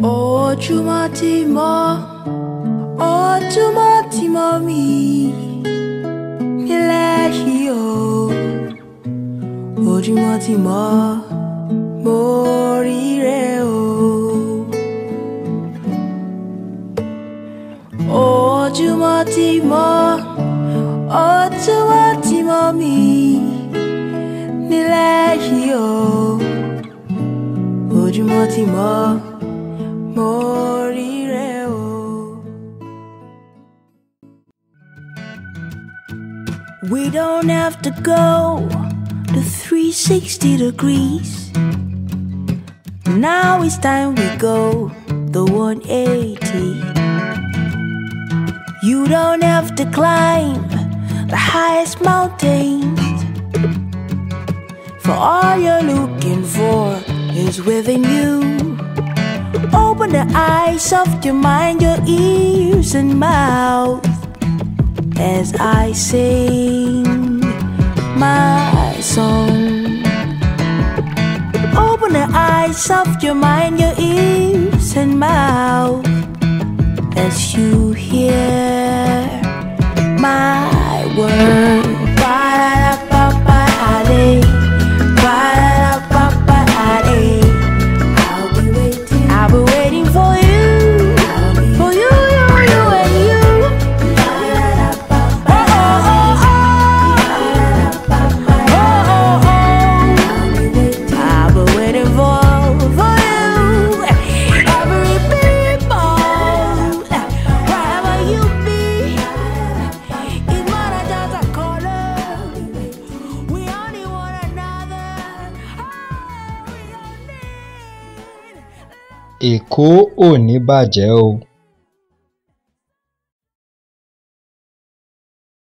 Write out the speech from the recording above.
Ojúmọ́ tí mọ́ mi nílẹ̀ yìí o. Ojúmọ́ tí mọ́ mo ríre o. Ojúmọ́ tí mọ́ mi nílẹ̀ yìí o. Ojúmọ́ tí mọ́ mo ríre o. We don't have to go to 360 degrees. Now it's time we go the 180. You don't have to climb the highest mountains, for all you're looking for is within you. Open the eyes of your mind, your ears and mouth, as I sing my song. Open the eyes of your mind, your ears and mouth, as you hear my word. I'll be waiting for you, for you and you. I'll be waiting for you, every people, wherever you be. It's more than just a color. We only one another. Èkó ò ní bàjẹ́ o.